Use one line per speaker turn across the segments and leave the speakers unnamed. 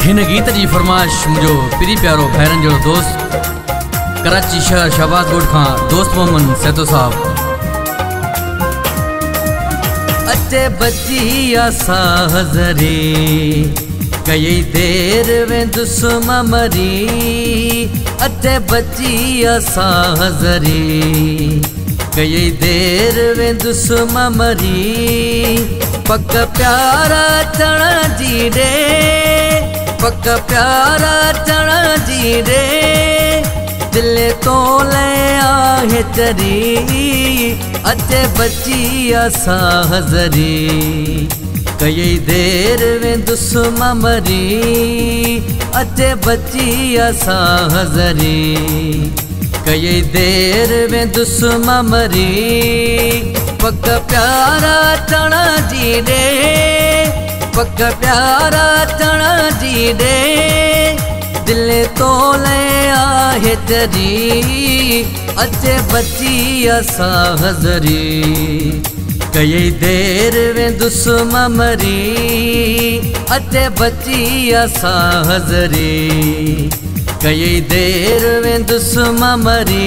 हिन गीत की फरमाइश मुझो पिरी प्यारो भैरन जो दोस्त कराची शहर शहबाज गोड खां दोस्त मोहम्मद सैतो साहब। अचे बची आसा हज़रे कई देर वेंदुस मरी। अचे बची आसा हज़रे कई देर वेंदुस मरी। पक प्यारा चढ़ा जी रे पक प्यारा चढ़ा जी रे। दिल तो ले आहे चरी। अचे बची आसा हज़रे कई देर वेंदुस मरी। अचे बची आसा हज़रे कई देर वेंदुस मरी। पक प्यारा चढ़ा जी रे पक प्यारा चढ़ा जी रे। दिल तो ले आहे चरी। अचे बची आसा हज़रे कई देर वेंदुस मरी। अचे बची आसा हज़रे कई देर वेंदुस मरी।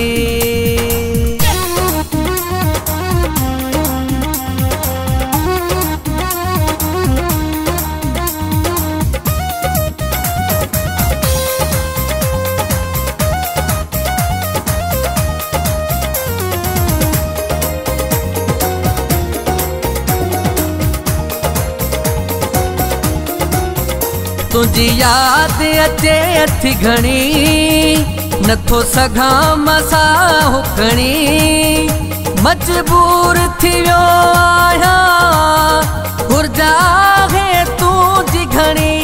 तुझी याद अचे अथी घणी नथो सघा मसा हुकणी। मजबूर थी वियो आहियां घुर्जा है तुझी घणी।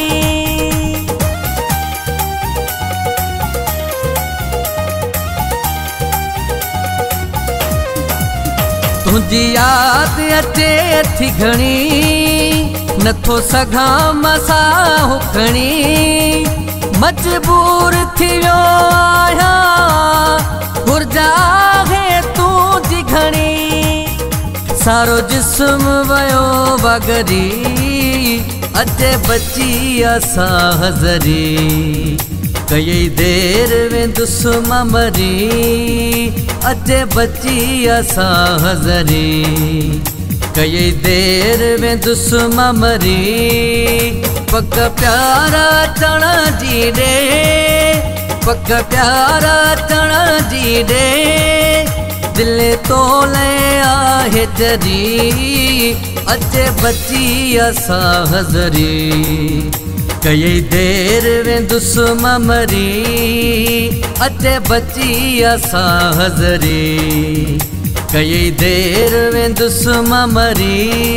तुझी याद अचे अथी घणी नथो सघा मसा हुकणी। मजबूर थी वियो आहियां घुर्जा है तुझी घणी। सारो जिस्म वयो वगरी अचे बची आसा हज़रे कई देर वेंदुस मरी। अचे बची आसा हज़रे कई देर वेंदुस मरी। पक प्यारा चढ़ा जी रे पक प्यारा चढ़ा जी रे। दिल तो ले आहे चरी। अचे बची आसा हज़रे कई देर वेंदुस मरी। अचे बची आसा हज़रे कई देर वेंदुस मरी।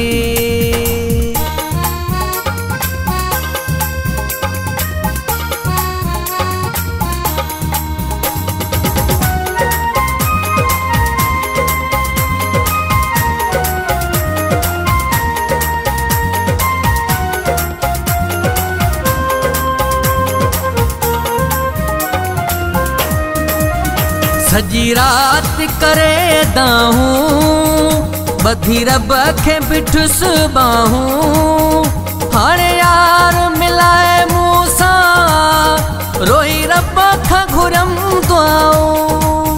सजी रात करे दाहूं बधी रब खे बिठुस बाहूं। हाणे यार मिलाए मूसा रोई रब खां घुरम दुआऊं।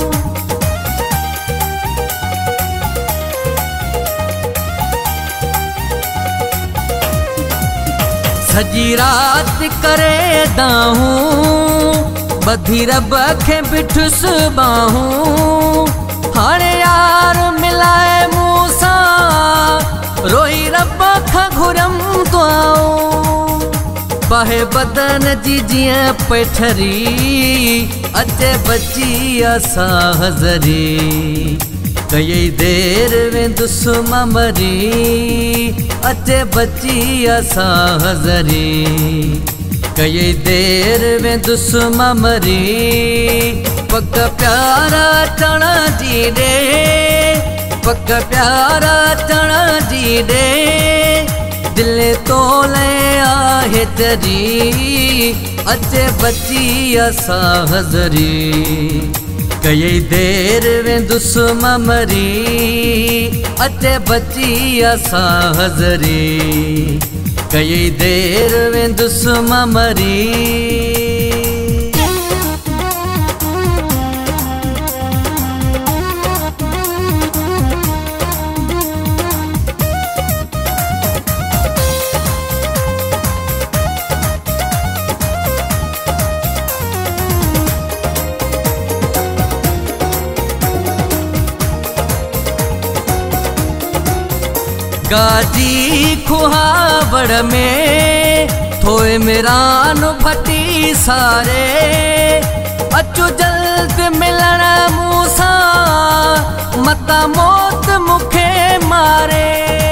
सजी रात करे दाहूं बधी रब खे बिठुस बाहूं। हाणे यार मिलाए मूसा रोई रब खां घुरम दुआऊं। बाहे बदन जी जियां पैठरी अचे बची आसा हज़रे कई देर वेंदुस मरी। अचे बची आसा हज़रे कई देर वेंदुस मरी। पक प्यारा चढ़ा जी रे पक प्यारा चढ़ा जी रे। दिल तो ले आहे चरी। अचे बची आसा हज़रे कई देर वेंदुस मरी। अचे बची आसा हज़रे कई देर वेंदुस मरी। गाजी खुहावड़ में थोए मेरान फटी सारे, अचो जल्द मिलण मूसा मता मौत मुखे मारे।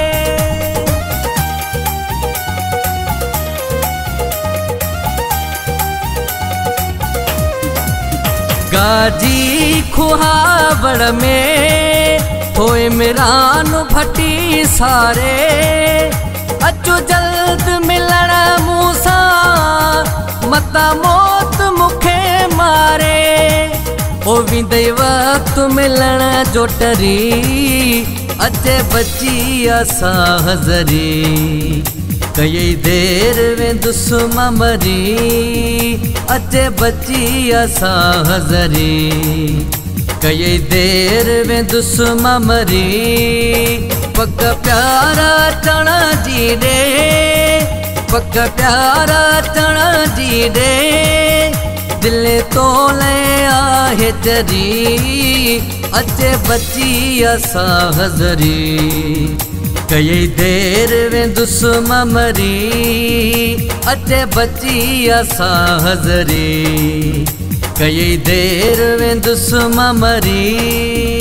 गाजी खुहावड़ में थोए मेरान फटी सारे, अचो जल्द मिलण मूसा मता मौत मुखे मारे। ओ विंदई वक्त मिलण जो टरी, अचे बची असा हज़री। कई देर वेंदुस मरी, अचे बची असा हज़री। कई देर वेंदुस मरी, पक प्यारा चणा जी रे, पक प्यारा चणा जी रे। दिल तो ले आहे जरी, अचे बची असा हज़री। कई देर वेंदुस मरी, अचे बची असा हज़री। कई देर वेंदुस मरी।